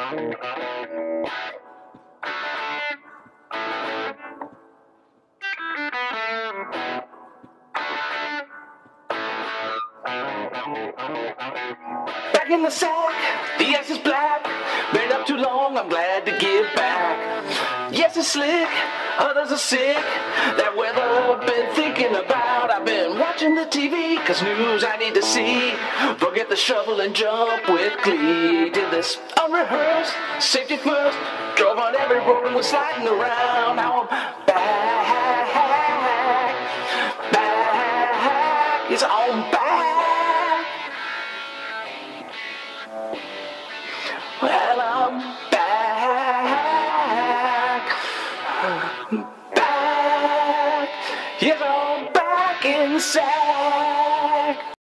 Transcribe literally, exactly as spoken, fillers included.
Back in the sack, the ice is black. Been up too long, I'm glad to get back. Yes, it's slick, others are sick. That weather I've been thinking about. I've been watching the T V, cause news I need to see. Forget the shovel and jump with glee. Did this unrehearsed, safety first. Drove on every road and was sliding around. Now I'm back, back, it's on back. Well, I'm back, back, yes, I'm back in the sack.